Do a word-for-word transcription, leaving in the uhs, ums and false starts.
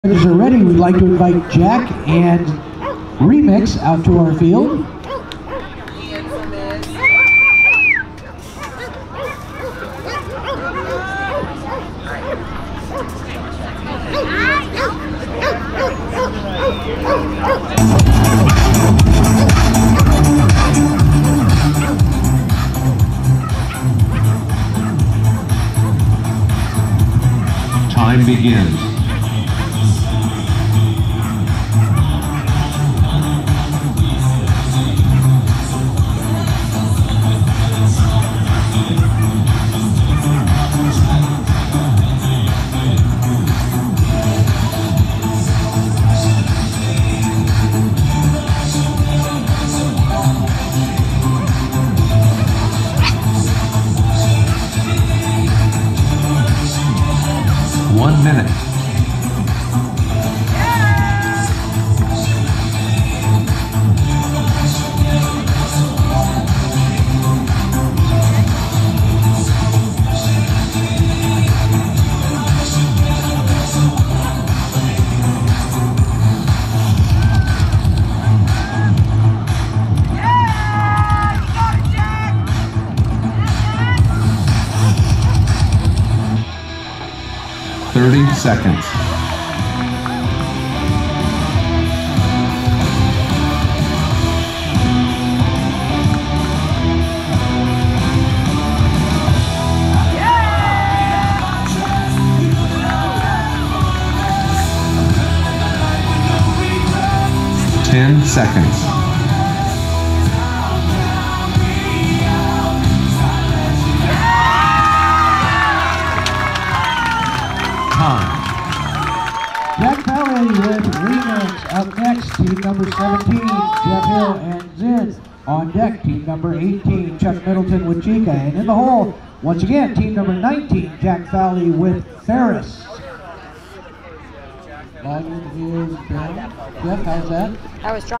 Riders are ready. We'd like to invite Jack and Remix out to our field. Time begins. One minute. Thirty seconds. Ten seconds. Jack Fahle with Remix. Up next, team number seventeen, Jeff Hill and Zin. On deck, team number eighteen, Chuck Middleton with Chica. And in the hole, once again, team number nineteen, Jack Fahle with Ferris. Volume is down. Jeff, how's that? I was trying.